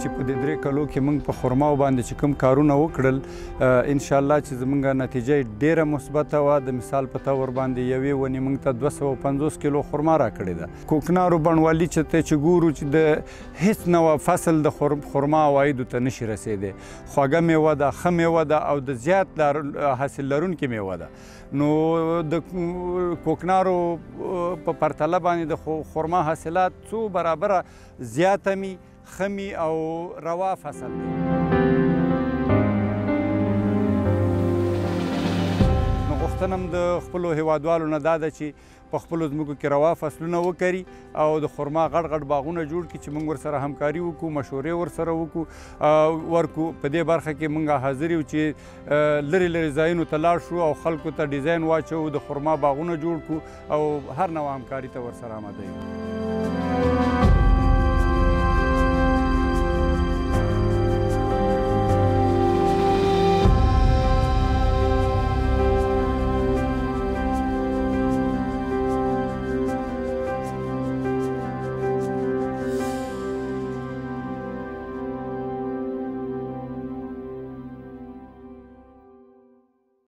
چې په دې 3 کلو کې موږ په خرماو باندې چې کوم کارونه وکړل انشاءالله چې زموږ نتیجه ډېره مثبته وه. د مثال په طور باندې یوې ونې موږ ته 250 کیلو خرما راکړې ده. کوکنارو بڼوالي چې ګورو چې د هیڅ نوع فصل د خرما عوایدو ته نشي رسېدی. خوږه میوه ده، ښه میوه ده او د زیات حاصل لرونکې میوه ده. نو د کوکنارو په پرتله باندې د خرما حاصلات څو برابره زیاته می، ښه می او روا فصل دی. نو غوښتنه م د خپلو هیوادوالو نه دا ده چې په خپلو ځمکو کې روا فصلونه وکري او د خرما غټ غټ باغونه جوړ کړي چې موږ ورسره همکاري وکړو، مشورې ورسره وکړو. په دې برخه کې موږ حاضر یو چې لرې لرې ځایونو ته لاړ شو او خلکو ته ډیزاین واچوو، د خرما باغونه جوړ کړو او هر نوع همکاري ته ورسره آماده یو.